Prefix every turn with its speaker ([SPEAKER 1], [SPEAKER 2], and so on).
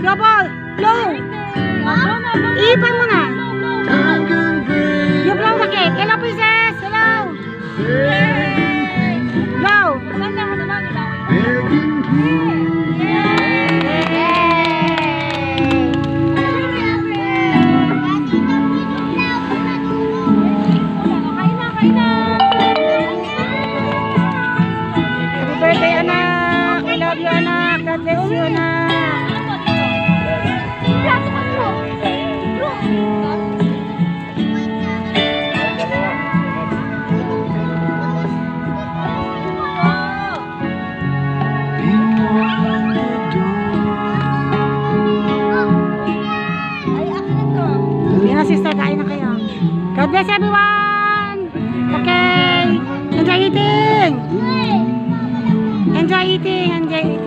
[SPEAKER 1] Double. Low. Ipan mo na. Yung brown na cake. Hello, princess. Hello. Go. Happy birthday, anak. I love you, anak. God bless you, anak. Yan na, sister, kain na kayo. God bless everyone. Okay. Enjoy eating. Enjoy eating. Enjoy eating.